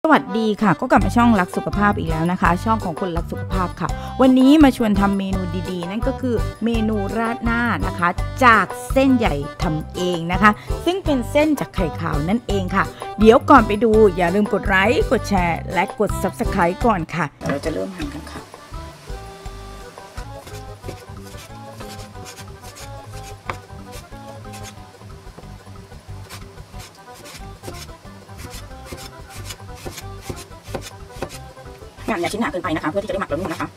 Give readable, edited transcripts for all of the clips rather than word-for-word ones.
สวัสดีค่ะก็กลับมาช่องรักสุขภาพอีกแล้วนะคะช่องของคนรักสุขภาพค่ะวันนี้มาชวนทำเมนูดีๆนั่นก็คือเมนูราดหน้านะคะจากเส้นใหญ่ทำเองนะคะซึ่งเป็นเส้นจากไข่ขาวนั่นเองค่ะเดี๋ยวก่อนไปดูอย่าลืมกดไลค์กดแชร์และกด Subscribe ก่อนค่ะเราจะเริ่มหั่นกันค่ะหั่นอย่าชิ้นหนาเกินไปนะคะเพื่อที่จะได้หมักแล้วนุ่มนะคะ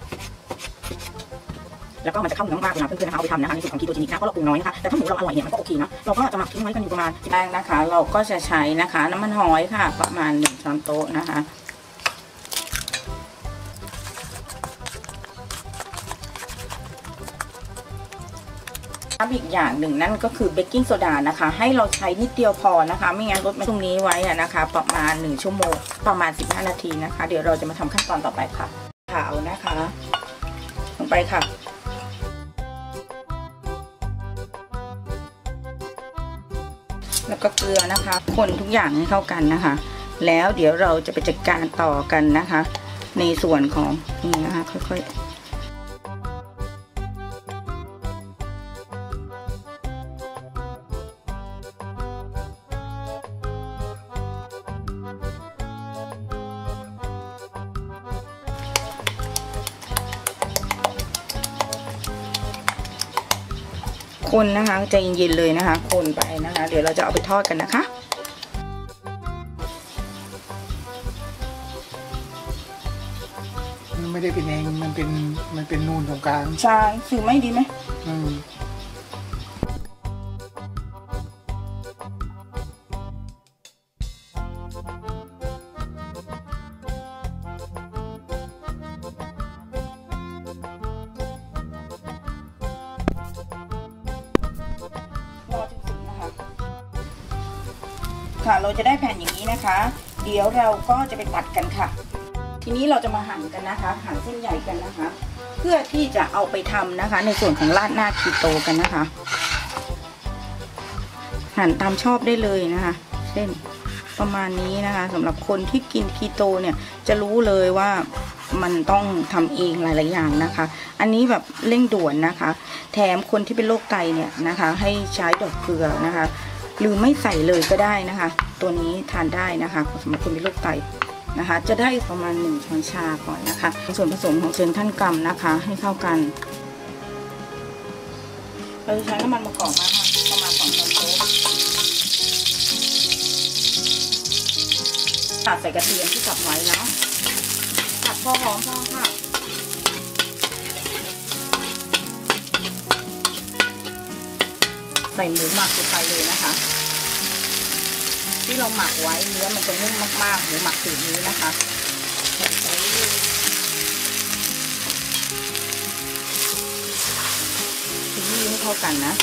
แล้วก็มันจะเข้าเนื้อมากเวลาเพื่อนๆนะคะเอาไปทำนะคะในสูตรของคีโตเจนิกนะเพราะเราปรุงน้อยนะคะแต่ถ้าหมูเราอร่อยเนี่ยมันก็โอเคนะเราก็จะหมักทิ้งไว้กันอยู่ประมาณแป้งนะคะเราก็จะใช้นะคะน้ำมันหอยค่ะประมาณ1 ช้อนโต๊ะนะคะอีกอย่างหนึ่งนั่นก็คือเบกกิ้งโซดานะคะให้เราใช้นิดเดียวพอนะคะไม่งั้นลดมาตรงนี้ไว้นะคะประมาณ1 ชั่วโมงประมาณ15 นาทีนะคะเดี๋ยวเราจะมาทำขั้นตอนต่อไปค่ะขาวนะคะลงไปค่ะแล้วก็เกลือนะคะคนทุกอย่างให้เข้ากันนะคะแล้วเดี๋ยวเราจะไปจัดการต่อกันนะคะในส่วนของนี่นะคะค่อยๆคนนะคะใจเย็นๆเลยนะคะคนไปนะคะเดี๋ยวเราจะเอาไปทอดกันนะคะมันไม่ได้เป็นเองมันเป็นนูนตรงกลางใช่สื่อไม่ดีไหมค่ะเราจะได้แผ่นอย่างนี้นะคะเดี๋ยวเราก็จะไปตัดกันค่ะทีนี้เราจะมาหั่นกันนะคะหั่นเส้นใหญ่กันนะคะเพื่อที่จะเอาไปทำนะคะในส่วนของราดหน้าคีโตกันนะคะหั่นตามชอบได้เลยนะคะเส้นประมาณนี้นะคะสำหรับคนที่กินคีโตเนี่ยจะรู้เลยว่ามันต้องทำเองหลายๆอย่างนะคะอันนี้แบบเร่งด่วนนะคะแถมคนที่เป็นโรคไตเนี่ยนะคะให้ใช้ดอกเกลือนะคะหรือไม่ใส่เลยก็ได้นะคะตัวนี้ทานได้นะคะสำหรับคนเป็นโรคไตนะคะจะได้ประมาณ1 ช้อนชาก่อนนะคะส่วนผสมของเซนทันกัมนะคะให้เข้ากันเราจะใช้น้ำมันมะกอกมาค่ะประมาณ2 ช้อนโต๊ะตัดใส่กระเทียมที่สับไว้นะตัดพอหอมพอค่ะใส่หมูหมักลงไปเลยนะคะที่เราหมักไว้เนื้อมันจะนุ่มมากๆหมูหมักสูตรนี้นะคะใส่ทีนี้ให้เข้ากันนะ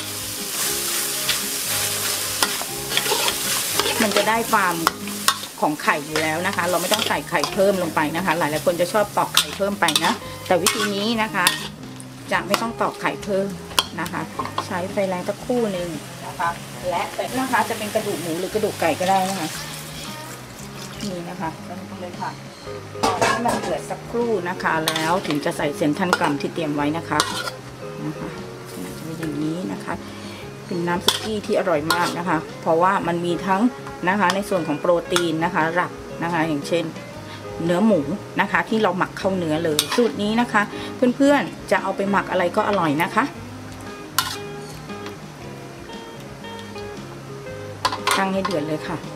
มันจะได้ความของไข่อยู่แล้วนะคะเราไม่ต้องใส่ไข่เพิ่มลงไปนะคะหลายๆคนจะชอบตอกไข่เพิ่มไปนะแต่วิธีนี้นะคะจะไม่ต้องตอกไข่เพิ่มนะคะใช้ไฟแรงสักครู่หนึ่งนะคะและเป็ดนะคะจะเป็นกระดูกหมูหรือกระดูกไก่ก็ได้นะคะนี่นะคะต้องเลยค่ะรอให้มันเดือดสักครู่นะคะแล้วถึงจะใส่เซนทันกัมที่เตรียมไว้นะคะจะเป็นอย่างนี้นะคะเป็นน้ำซุกี้ที่อร่อยมากนะคะเพราะว่ามันมีทั้งนะคะในส่วนของโปรตีนนะคะหลักนะคะอย่างเช่นเนื้อหมูนะคะที่เราหมักเข้าเนื้อเลยสูตรนี้นะคะเพื่อนๆจะเอาไปหมักอะไรก็อร่อยนะคะตั้งให้เดือดเลยค่ะ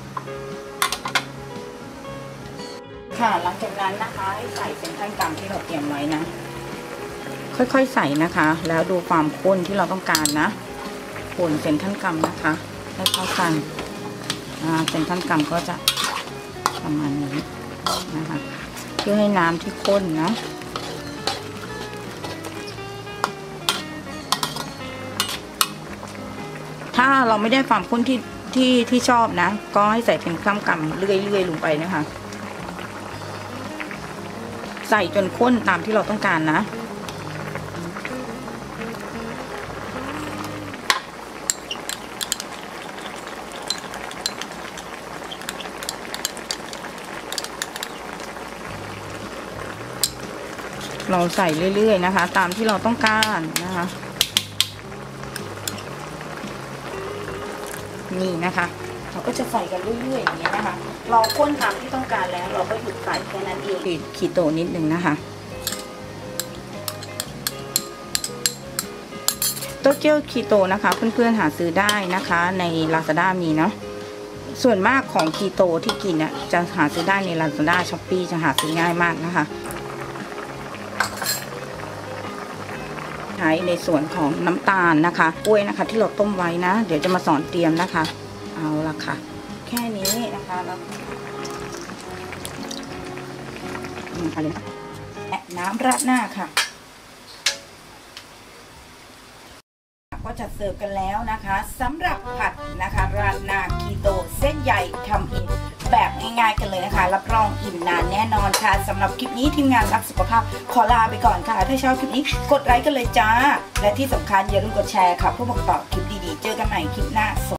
ค่ะหลังจากนั้นนะคะให้ใส่เซนทันกัมที่เราเตรียมไว้นะค่อยๆใส่นะคะแล้วดูความข้นที่เราต้องการนะคนเซนทันกัมนะคะให้เข้ากันเซนทันกัมก็จะประมาณนี้นะคะเพื่อให้น้ำที่ข้นนะถ้าเราไม่ได้ความข้นที่ชอบนะก็ให้ใส่เป็นข้ามกำเรื่อยๆลงไปนะคะใส่จนข้นตามที่เราต้องการนะ คเราใส่เรื่อยๆนะคะตามที่เราต้องการนะคะนี่นะคะเราก็จะใส่กันเรื่อยๆอย่างนี้นะคะเราค้นตามที่ต้องการแล้วเราก็หยุดใส่แค่นั้นเองปิดคีโตนิดนึงนะคะโต๊ะเจียวคีโตนะคะเพื่อนๆหาซื้อได้นะคะใน Lazada มีเนาะส่วนมากของคีโตที่กินเนี่ยจะหาซื้อได้ใน Lazada Shopee จะหาซื้อง่ายมากนะคะใช้ในส่วนของน้ำตาลนะคะกล้วยนะคะที่เราต้มไว้นะเดี๋ยวจะมาสอนเตรียมนะคะเอาละค่ะแค่นี้นะคะแล้วอะไรน้ำราดหน้าค่ะก็จะเสิร์ฟกันแล้วนะคะสำหรับผัดนะคะราดหน้าคีโตเส้นใหญ่ทำเองแบบง่ายๆกันเลยนะคะรับรองอิ่มนานแน่นอนค่ะสำหรับคลิปนี้ทีมงานรักสุขภาพขอลาไปก่อนค่ะถ้าชอบคลิปนี้กดไลค์กันเลยจ้าและที่สำคัญอย่าลืมกดแชร์ค่ะเพื่อบอกต่อคลิปดีๆเจอกันใหม่คลิปหน้า